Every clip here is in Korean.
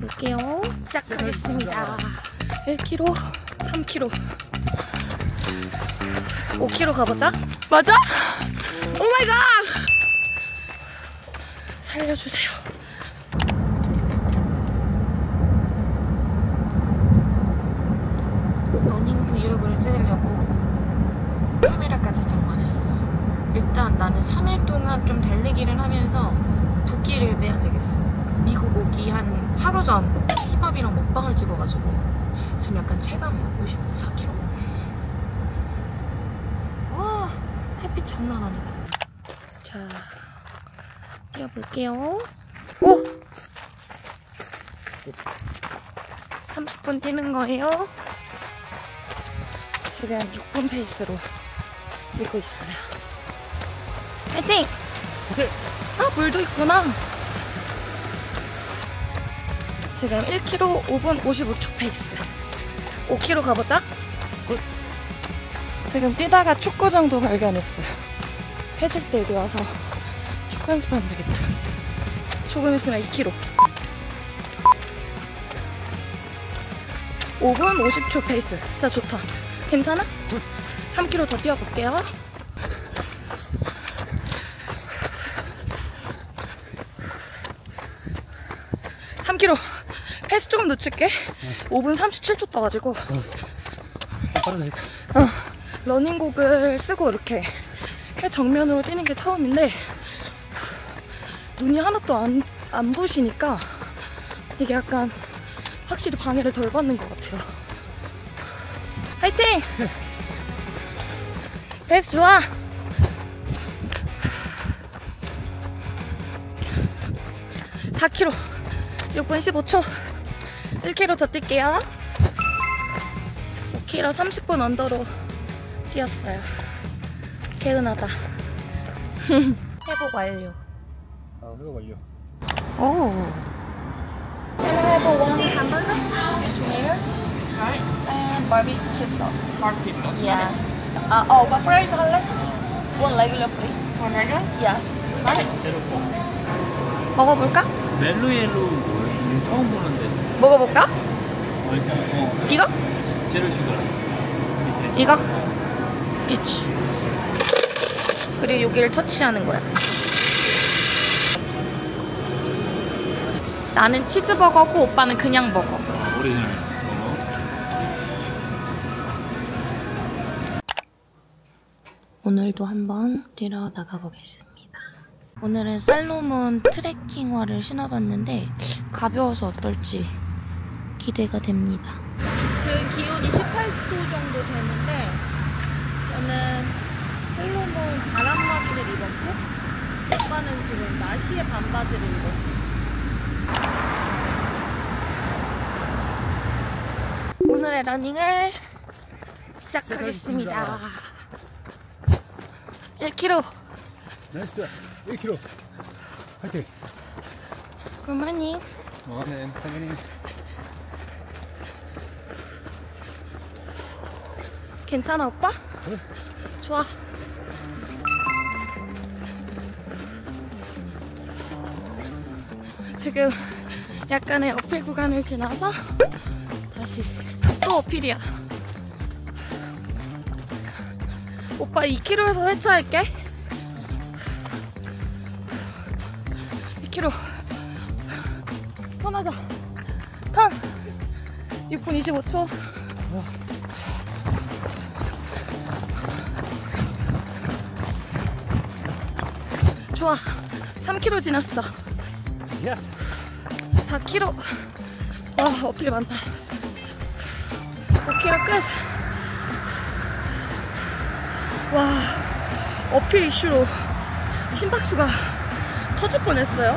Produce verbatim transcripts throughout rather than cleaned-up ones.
볼게요. 시작하겠습니다. 일 킬로미터, 삼 킬로미터, 오 킬로미터 가보자. 맞아? 오 마이 갓! 살려주세요. 러닝 브이로그를 찍으려고 카메라까지 장만했어요. 일단 나는 삼 일 동안 좀 달리기를 하면서 붓기를 빼야 되겠어. 미국 오기 한 하루 전 힙합이랑 먹방을 찍어가지고 지금 약간 체감 오십사 킬로미터. 와, 햇빛 장난 아니네. 자, 뛰어볼게요. 오! 삼십 분 뛰는 거예요. 지금 육 분 페이스로 뛰고 있어요. 파이팅! 오케이. 아, 물도 있구나. 지금 일 킬로미터 오 분 오십오 초 페이스. 오 킬로미터 가보자. 굿. 지금 뛰다가 축구장도 발견했어요. 해질 때 여기 와서 축구 연습하면 되겠다. 조금 있으면 이 킬로미터. 오 분 오십 초 페이스. 진짜 좋다. 괜찮아? 굿. 삼 킬로미터 더 뛰어볼게요. 삼 킬로미터. 페이스 조금 늦출게. 응. 오 분 삼십칠 초 떠가지고. 어. 빠르네. 어, 러닝곡을 쓰고 이렇게 해 정면으로 뛰는 게 처음인데 눈이 하나도 안, 안 부시니까 이게 약간 확실히 방해를 덜 받는 것 같아요. 화이팅! 페이스 좋아! 사 킬로미터 육 분 십오 초. 일 킬로미터 더 뛸게요. 오 킬로미터 삼십 분 언더로 뛰었어요. 개운하다. 회복 완료. 아, 회복 완료. 오. Can I have one hamburger, tomatoes, and barbecue sauce? Barbecue sauce. Yes. 아, 어, 오빠 프라이즈 할래? One regular please. One regular? Yes. Right. 제로코. 먹어볼까? 멜로옐로 뭐예요? 처음 보는데. 먹어볼까? 어, 어. 이거? 제로 슈가. 이거? 이치. 그리고 여기를 터치하는 거야. 나는 치즈버거고 오빠는 그냥 버거. 아, 오리지널 버거. 오늘도 한번 뛰러 나가보겠습니다. 오늘은 살로몬 트레킹화를 신어봤는데 가벼워서 어떨지 기대가 됩니다. 지금 기온이 십팔 도 정도 되는데 저는 살로몬 바람막이를 입었고 오빠는 지금 나시의 반바지를 입었어요. 오늘의 러닝을 시작하겠습니다. 일 킬로미터. 나이스. 일 킬로미터. 화이팅. 굿모닝. morning. morning. 괜찮아 오빠? 응. 좋아. 지금 약간의 어필 구간을 지나서 다시 또 어필이야. 오빠 이 킬로미터에서 회차할게. 이 킬로미터 턴하자. 턴 육 분 이십오 초. 좋아. 삼 킬로미터 지났어. Yes. 사 킬로미터. 와, 어필 많다. 오 킬로미터 끝. 와, 어필 이슈로 심박수가 터질 뻔했어요.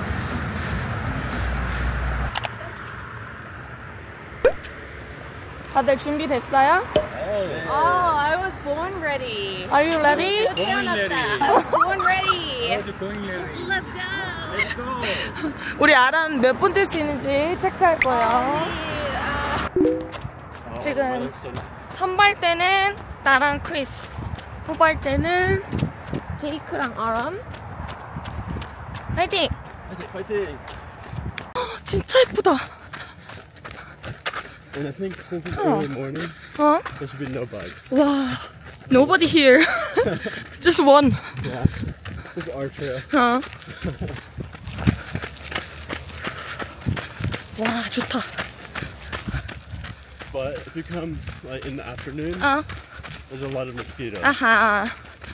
다들 준비됐어요? Oh, I was born ready. Are you ready? Going ready. I was born ready. Oh, going ready. Let's go. Let's go. 우리 아란 몇 분 뛸 수 있는지 체크할 거예요. 지금 선발 때는 나랑 크리스, 후발 때는 제이크랑 아람. 화이팅! 화이팅! 화이팅! 진짜 예쁘다. And I think since it's Oh. early morning, 어? there should be no bugs. 와, nobody here. Just one. Yeah. This is our trail. 어. 와, 좋다. But if you come like in the afternoon, 어. there's a lot of mosquitoes. 아하.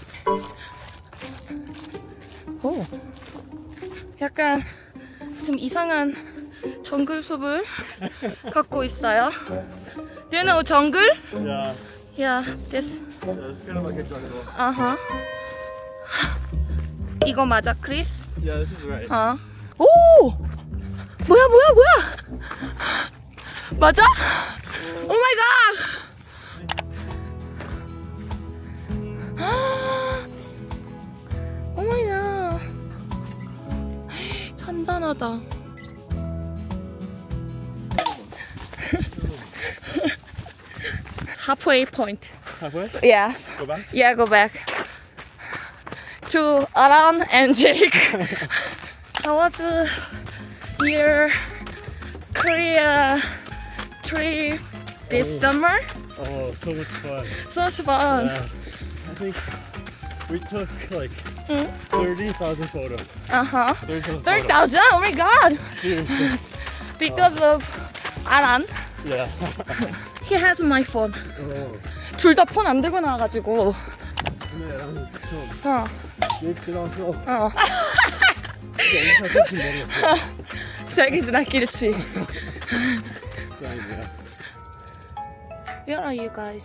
오. 약간 좀 이상한 정글 숲을 갖고 있어요. Do you know jungle? Yeah. Yeah, this. Yeah, it's kind of like a jungle. 아하. 이거 맞아, 크리스? Yeah, this is right. 어. 오! 뭐야, 뭐야, 뭐야? 맞아? 오 마이 갓! 오 마이 갓. 잔잔하다. Halfway point. Halfway? Yeah. Go back? Yeah, go back. To Aran and Jake. I was uh, here Korea trip this Oh. summer. Oh, so much fun. So much fun. Yeah. I think we took like Hmm? thirty thousand photos. Uh-huh. thirty thousand thirty photos. thousand? Oh my god! Seriously. Because of Aran. Yeah. He has my phone. Oh. 둘 다 폰 안 들고 나와가지고. 근데 나는 좀 어, 일찍나서 어. 영상 찍힌 모르겠어. 자기 나끼리치. 아니야. Where are you guys?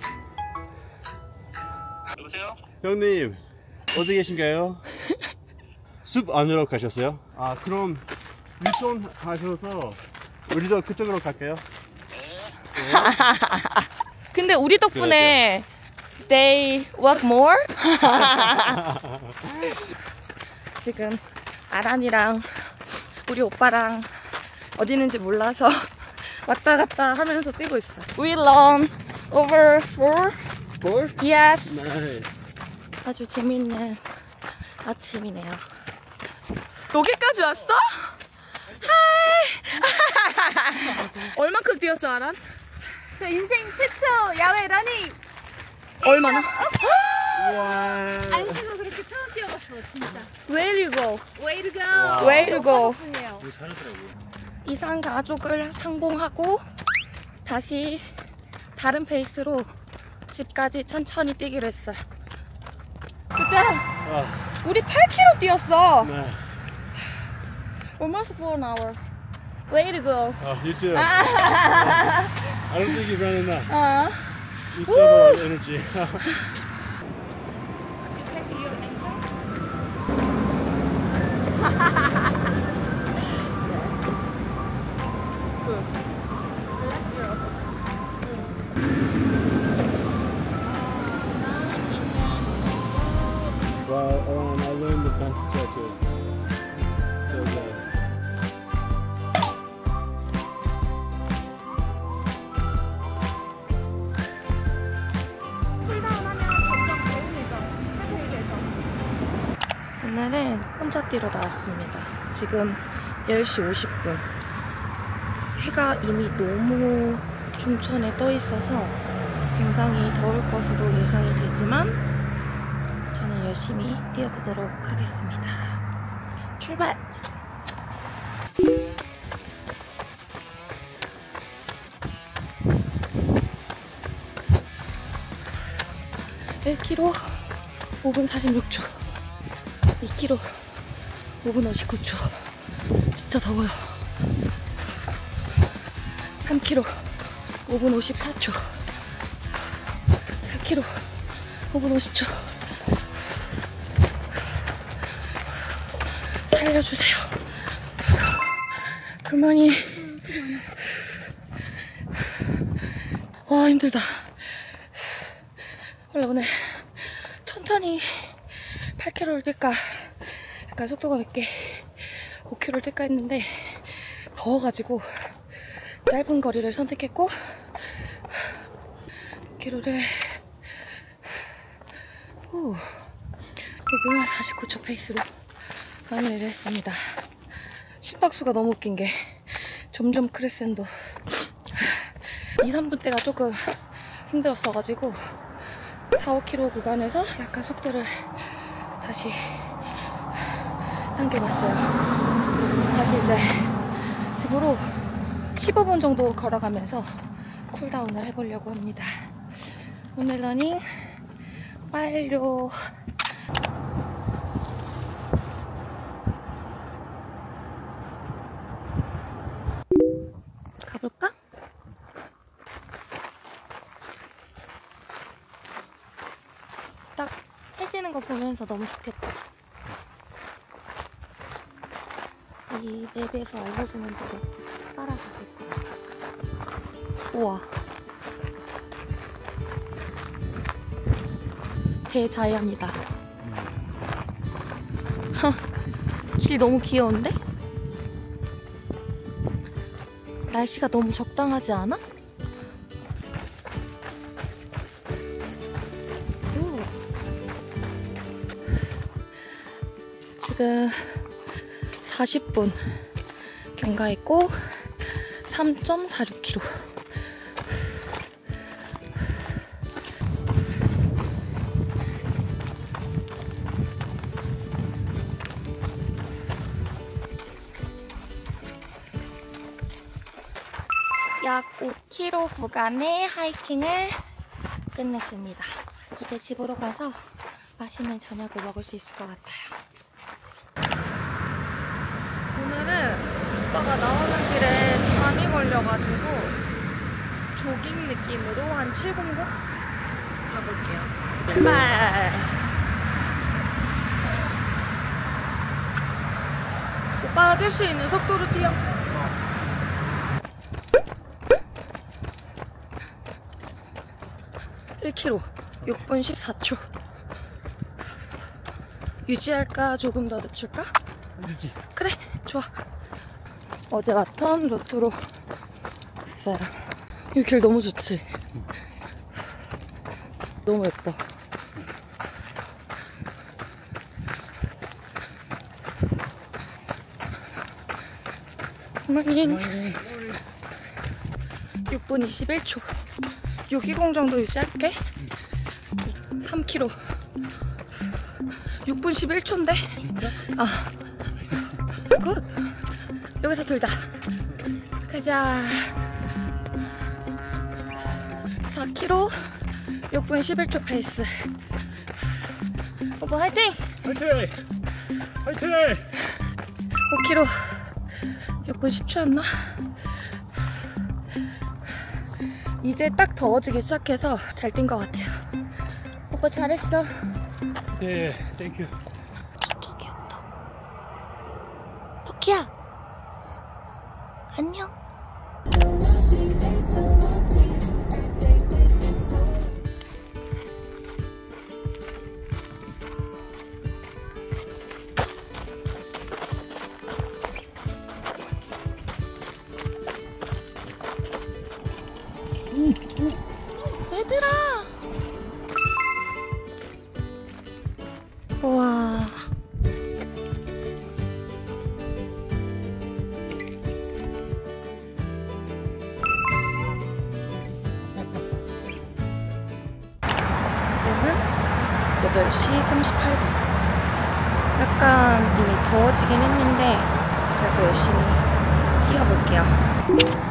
여보세요? 형님 어디 계신가요? 숲 안으로 가셨어요? 아 그럼 윗손 하셔서 우리도 그쪽으로 갈게요. 근데 우리 덕분에 they work more? 지금 아란이랑 우리 오빠랑 어디 있는지 몰라서 왔다 갔다 하면서 뛰고 있어. We run over four. Four? Yes. Nice. 아주 재밌는 아침이네요. 여기까지 왔어? 하이. 얼만큼 뛰었어, 아란? 저 인생 최초 야외 러닝. 얼마나? 와. 안 쉬고 그렇게 처음 뛰어봤어, 진짜. Where you go? Way to go. Way to go. 덕분이에요. 우리 잘하더라고요. 이상 가족을 상봉하고 다시 다른 페이스로 집까지 천천히 뛰기로 했어요. 그때 아, 우리 팔 킬로미터 뛰었어. nice. Almost four an hour. Way to go. Oh, you too. 아, I don't think you've run enough. 어. You still have a lot of energy. Well, um, I learned the best stretches. So good. 오늘은 혼자 뛰러 나왔습니다. 지금 열 시 오십 분. 해가 이미 너무 중천에 떠 있어서 굉장히 더울 것으로 예상이 되지만 저는 열심히 뛰어보도록 하겠습니다. 출발! 일 킬로미터 오 분 사십육 초, 이 킬로미터 오 분 오십구 초. 진짜 더워요. 삼 킬로미터 오 분 오십사 초, 사 킬로미터 오 분 오십 초. 살려주세요. 그만이. 와, 힘들다. 원래 오늘 천천히 팔 킬로미터를 뛸까, 약간 속도가 몇 개 오 킬로미터를 뛸까 했는데 더워가지고 짧은 거리를 선택했고 오 킬로미터를 오 분 사십구 초 페이스로 마무리를 했습니다. 심박수가 너무 웃긴 게 점점 크레센도. 이, 삼 분대가 조금 힘들었어가지고 사, 오 킬로미터 구간에서 약간 속도를 다시 당겨봤어요. 다시 이제 집으로 십오 분 정도 걸어가면서 쿨다운을 해보려고 합니다. 오늘 러닝 완료. 가볼까? 딱 해지는 거 보면서 너무 좋겠다. 이 맵에서 알려주는 대로 따라가실 거야. 우와. 대자연이다. 길이 너무 귀여운데? 날씨가 너무 적당하지 않아? 오. 지금 사십 분 경과했고 삼 점 사육 킬로미터. 약 오 킬로미터 구간의 하이킹을 끝냈습니다. 이제 집으로 가서 맛있는 저녁을 먹을 수 있을 것 같아요. 오늘은 오빠가 나오는 길에 잠이 걸려가지고 조깅 느낌으로 한 칠 분고 가볼게요. 출발! 오빠가 뛸 수 있는 속도로 뛰어. 일 킬로미터 육 분 십사 초. 유지할까? 조금 더 늦출까? 유지. 그래, 좋아. 어제 왔던 루트로 갔어요. 이 길 너무 좋지? 너무 예뻐. 러닝 육 분 이십일 초. 육이공 정도 유지할게. 삼 킬로미터 육 분 십일 초인데? 진짜? 아, 굿. 여기서 돌자. 가자. 사 킬로미터 육 분 십일 초 페이스. 오빠 화이팅! 화이팅! 화이팅! 오 킬로미터 육 분 십 초였나? 이제 딱 더워지기 시작해서 잘 뛴 것 같아요. 오빠 잘했어. 네, 땡큐. 진짜 귀엽다. 토끼야, 안녕. 얘들아. 우와. 지금은 여덟 시 삼십팔 분. 약간 이미 더워지긴 했는데 그래도 열심히 뛰어볼게요.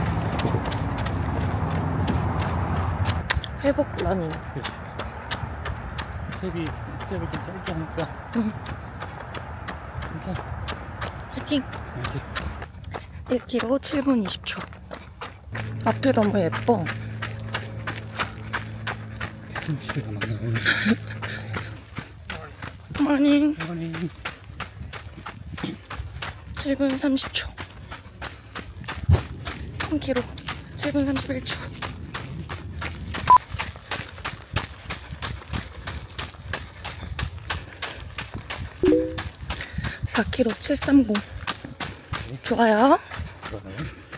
회복 러닝. 스텝이, 스텝을 좀 짧게 하니까. 응. 괜찮아. 화이팅! 화이팅. 일 킬로미터 칠 분 이십 초. 앞에 너무 예뻐. 김치가 많아, 오늘. 러닝 어머니. 칠 분 삼십 초. 삼 킬로미터 칠 분 삼십일 초. 사 킬로미터 칠 삼공. 좋아요. 좋아요.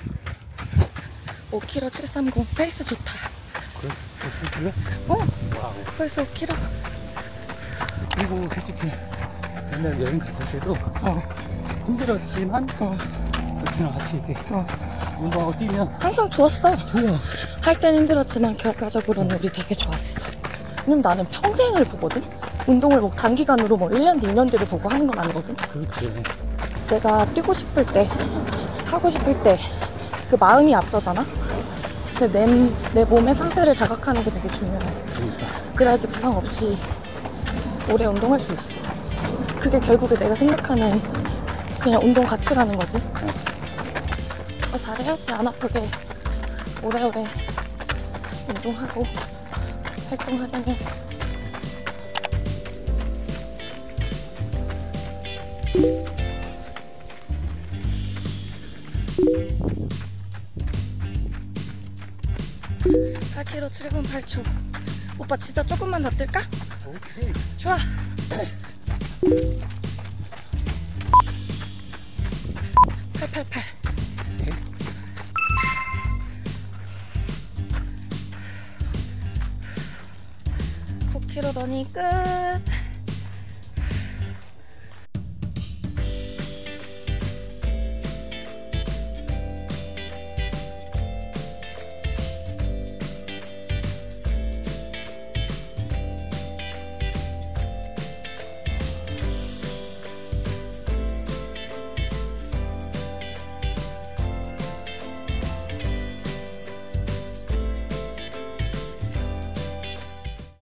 오 킬로미터 칠 삼공. 페이스 좋다. 그래? 그래? 어? 와우. 벌써 오 킬로미터. 그리고 솔직히 옛날 여행 갔을 때도 어. 힘들었지만 어. 그 그냥 같이 이렇게 어. 운동하고 뛰면 항상 좋았어. 좋아. 할 땐 힘들었지만 결과적으로는 우리 되게 좋았어. 왜냐면 나는 평생을 보거든? 운동을 뭐 단기간으로 뭐 일 년 뒤, 이 년 뒤를 보고 하는 건 아니거든? 그렇지. 내가 뛰고 싶을 때, 하고 싶을 때 그 마음이 앞서잖아? 근데 내, 내 몸의 상태를 자각하는 게 되게 중요해. 그러니까. 그래야지 부상 없이 오래 운동할 수 있어. 그게 결국에 내가 생각하는 그냥 운동 같이 가는 거지. 더 잘해야지. 안 아프게 오래오래 운동하고 활동하려면. 팔 킬로미터 칠 분 팔 초. 오빠 진짜 조금만 더 뛸까? 오케이. 좋아. 팔팔팔. 오케이. 구 킬로미터 러닝 끝.